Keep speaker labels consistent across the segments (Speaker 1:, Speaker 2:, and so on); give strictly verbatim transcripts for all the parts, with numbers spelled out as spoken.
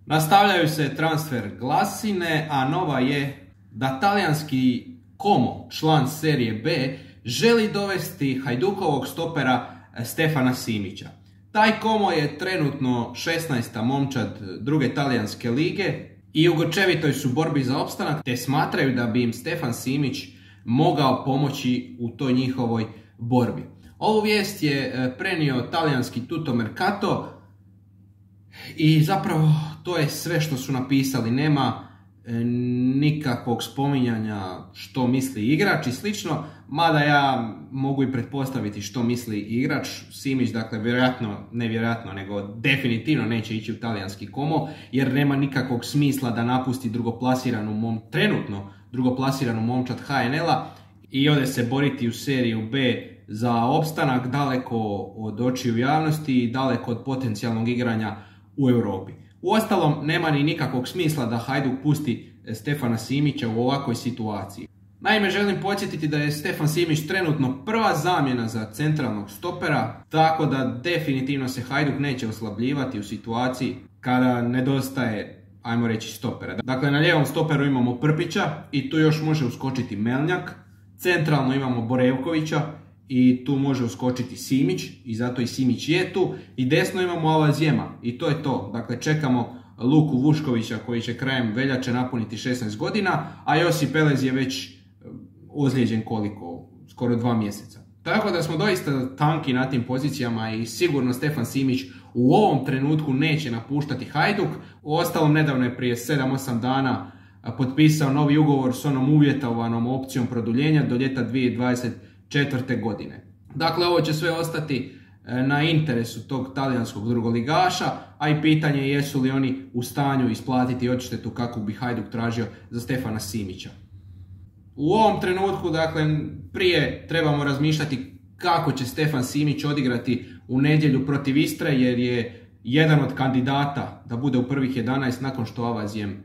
Speaker 1: Nastavljaju se transfer glasine, a nova je da talijanski Como, član serije B, želi dovesti Hajdukovog stopera Stefana Simića. Taj Como je trenutno šesnaesta momčad druge talijanske lige i u grčevitoj su borbi za opstanak, te smatraju da bi im Stefan Simić mogao pomoći u toj njihovoj borbi. Ovu vijest je prenio talijanski Tutto Mercato i zapravo to je sve što su napisali. Nema nikakvog spominjanja što misli igrač i slično, mada ja mogu i pretpostaviti što misli igrač. Simić, dakle, vjerojatno, nevjerojatno, nego definitivno neće ići u talijanski Como, jer nema nikakvog smisla da napusti drugoplasiranu mom, trenutno drugoplasiranu momčad H N L-a i ode se boriti u seriju B za opstanak, daleko od očiju javnosti i daleko od potencijalnog igranja u Europi. Uostalom, nema ni nikakvog smisla da Hajduk pusti Stefana Simića u ovakvoj situaciji. Naime, želim podsjetiti da je Stefan Simić trenutno prva zamjena za centralnog stopera, tako da definitivno se Hajduk neće oslabljivati u situaciji kada nedostaje, ajmo reći, stopera. Dakle, na lijevom stoperu imamo Prpića i tu još može uskočiti Melnjak, centralno imamo Borevkovića i tu može uskočiti Simić i zato i Simić je tu, i desno imamo Alazijema i to je to. Dakle, čekamo Luku Vuškovića koji će krajem veljače napuniti šesnaest godina, a Josip Elez je već ozlijeđen koliko? Skoro dva mjeseca. Tako da smo doista tanki na tim pozicijama i sigurno Stefan Simić u ovom trenutku neće napuštati Hajduk. Uostalom, nedavno je prije sedam osam dana potpisao novi ugovor s onom uvjetovanom opcijom produljenja do ljeta dvije tisuće dvadeset četvrte. godine. Dakle, ovo će sve ostati na interesu tog talijanskog drugoligaša, a i pitanje je jesu li oni u stanju isplatiti odštetu kako bi Hajduk tražio za Stefana Simića. U ovom trenutku, dakle, prije trebamo razmišljati kako će Stefan Simić odigrati u nedjelju protiv Istre, jer je jedan od kandidata da bude u prvih jedanaest nakon što Avazijem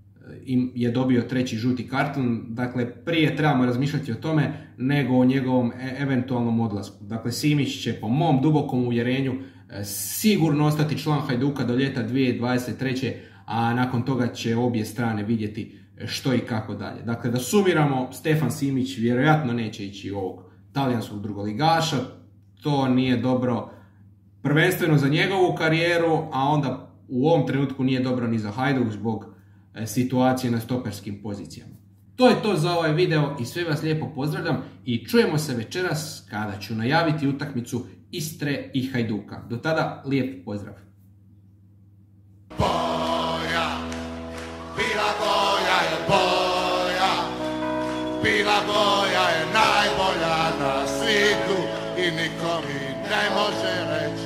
Speaker 1: je dobio treći žuti karton. Dakle, prije trebamo razmišljati o tome nego o njegovom e eventualnom odlasku. Dakle, Simić će po mom dubokom uvjerenju sigurno ostati član Hajduka do ljeta dvije tisuće dvadeset treće. a nakon toga će obje strane vidjeti što i kako dalje. Dakle, da sumiramo, Stefan Simić vjerojatno neće ići ovog talijanskog drugoligaša. To nije dobro prvenstveno za njegovu karijeru, a onda u ovom trenutku nije dobro ni za Hajduk zbog situacije na stoperskim pozicijama. To je to za ovaj video i sve vas lijepo pozdravljam i čujemo se večeras kada ću najaviti utakmicu Istre i Hajduka. Do tada lijep pozdrav.
Speaker 2: Boja, bila boja je boja, bila boja je najbolja na svijetu i niko mi ne može reći